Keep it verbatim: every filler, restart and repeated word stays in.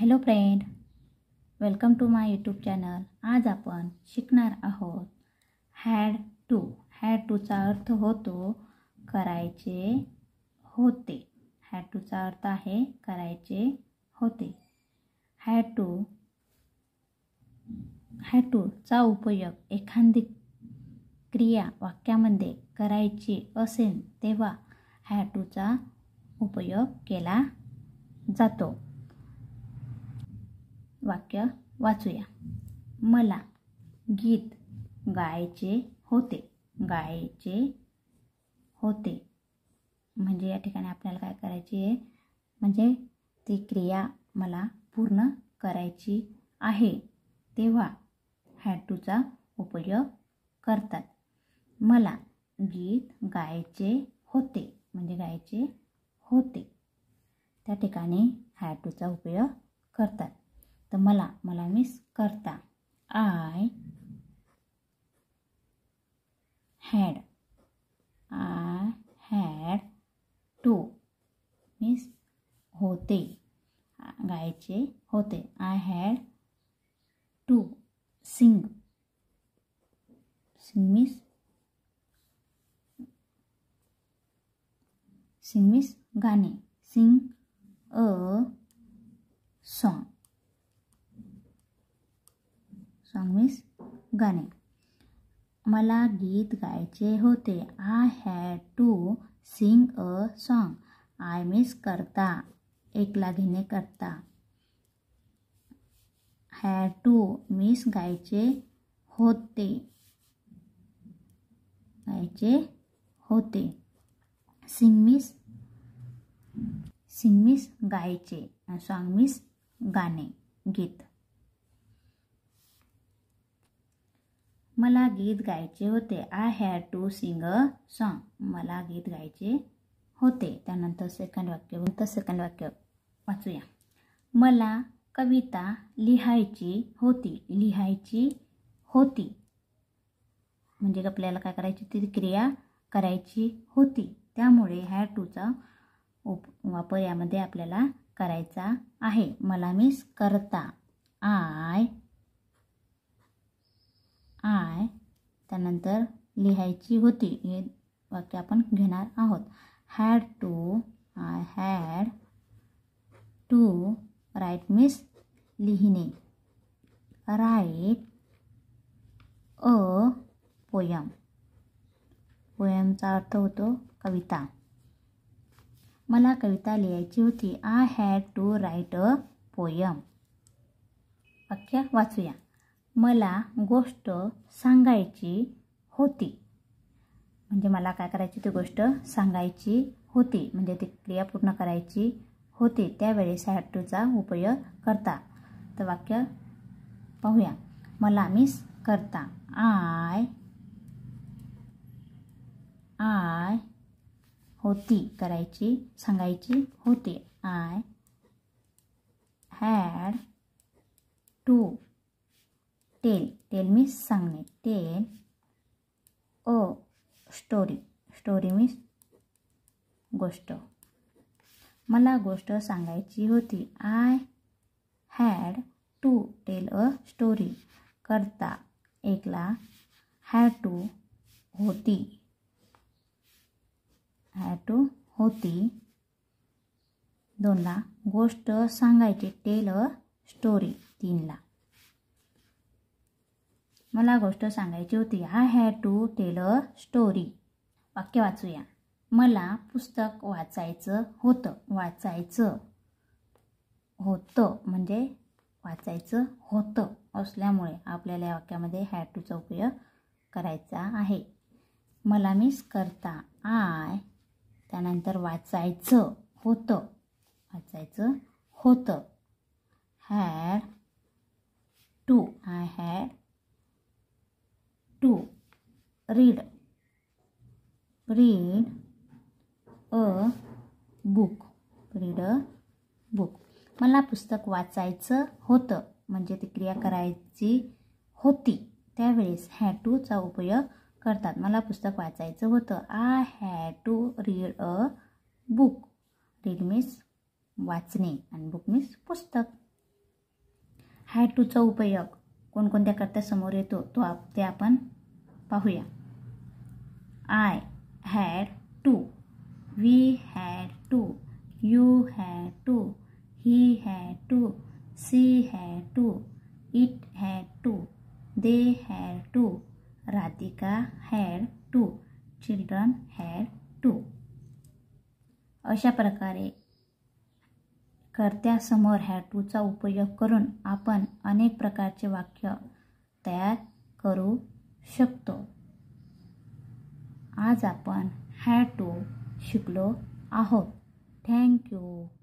Hello friend, welcome to my YouTube channel. आज आपण शिकणार आहोत हॅड टू. हॅड टूचा अर्थ होतो करायचे होते. हॅड टूचा अर्थ आहे करायचे होते. हॅड टू हॅड टूचा उपयोग एखादी क्रिया वाक्यामध्ये करायची असेल तेव्हा हॅड टूचा उपयोग केला जातो. वाक्य वाचूया. मला गीत गायचे होते. गायचे होते म्हणजे या ठिकाणी आपल्याला काय करायचे आहे, म्हणजे ती क्रिया मला पूर्ण करायची आहे तेव्हा हॅड टूचा उपयोग करतात. मला गीत गायचे होते म्हणजे गायचे होते, त्या ठिकाणी हॅड टूचा उपयोग करतात. तर मला मला मीन्स करता. I had I had to means होते, गायचे होते. I had to sing. Sing means sing means गाणे. Sing a song. Song means गाणे. मला गीत गायचे होते. I had to sing a song. I means करता, एकला घेणे करता. हॅड टू मीन्स गायचे होते. गायचे होते. सिंग मीन्स सिंग मीन्स गायचे. सॉन्ग मीन्स गाणे, गीत. मला गीत गायचे होते. I had to sing a song. मला गीत गायचे होते. त्यानंतर सेकंड वाक्य नंतर सेकंड वाक्य वाचूया. मला कविता लिहायची होती. लिहायची होती म्हणजे आपल्याला काय करायची, ती क्रिया करायची होती. त्यामुळे हॅड टूचा उप वापर यामध्ये आपल्याला करायचा आहे. मला मीन्स करता. आय आय त्यानंतर लिहायची होती हे वाक्य आपण घेणार आहोत. Had to I had to write means लिहिणे. Write a poem. पोयमचा अर्थ होतो कविता. मला कविता लिहायची होती. I had to write a poem. वाक्य वाचूया. मला गोष्ट सांगायची होती म्हणजे मला काय करायची, ती गोष्ट सांगायची होती म्हणजे ती क्रिया पूर्ण करायची होती. त्यावेळेस हॅड टूचा उपयोग करता. तर वाक्य पाहूया. मला मीन्स करता. आय आय होती करायची, सांगायची होती. I had to tell. Tell means सांगणे. Tell a story. Story means गोष्ट. मला गोष्ट सांगायची होती. I had to tell a story. करता एकला, हॅड टू होती. हॅड टू होती दोनला. गोष्ट सांगायची टेल अ स्टोरी तीनला. मला गोष्ट सांगायची होती. I had to tell a story. वाक्य वाचूया. मला पुस्तक वाचायचं होतं. वाचायचं होतं म्हणजे वाचायचं होतं असल्यामुळे आपल्याला या वाक्यामध्ये हॅड टूचा उपयोग करायचा आहे. मला मीन्स करता. आय त्यानंतर वाचायचं होतं. वाचायचं होतं. Had to I had to read. Read a book. Read a book. मला पुस्तक वाचायचं होतं म्हणजे ती क्रिया करायची होती. त्यावेळेस हॅड टूचा उपयोग करतात. मला पुस्तक वाचायचं होतं. I had to read a book. Read means वाचणे आणि बुक मीन्स पुस्तक. हॅड टूचा उपयोग कोणकोणत्या कर्त्यासमोर येतो तो आप ते आपण पाहूया. I had to, we had to, you had to, he had to, she had to, it had to, they had to, Radhika had to, children had to. अशा प्रकारे कर्त्यासमोर हॅड टूचा उपयोग करून आपण अनेक प्रकारचे वाक्य तयार करू शकतो. आज आपण हॅड टू शिकलो आहोत. Thank you.